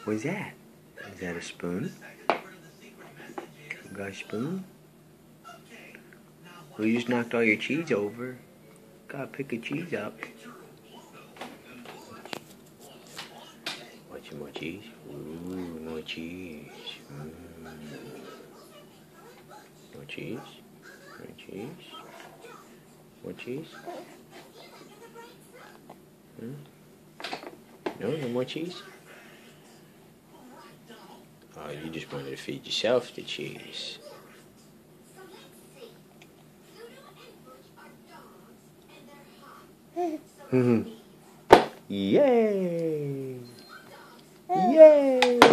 What's that? Is that a spoon? You got a spoon? Well, you just knocked all your cheese over. Gotta pick a cheese up. Want some more cheese? Ooh, more cheese. More cheese? More cheese? More cheese? No more cheese? Oh, you just wanted to feed yourself the cheese. Yay! Yay!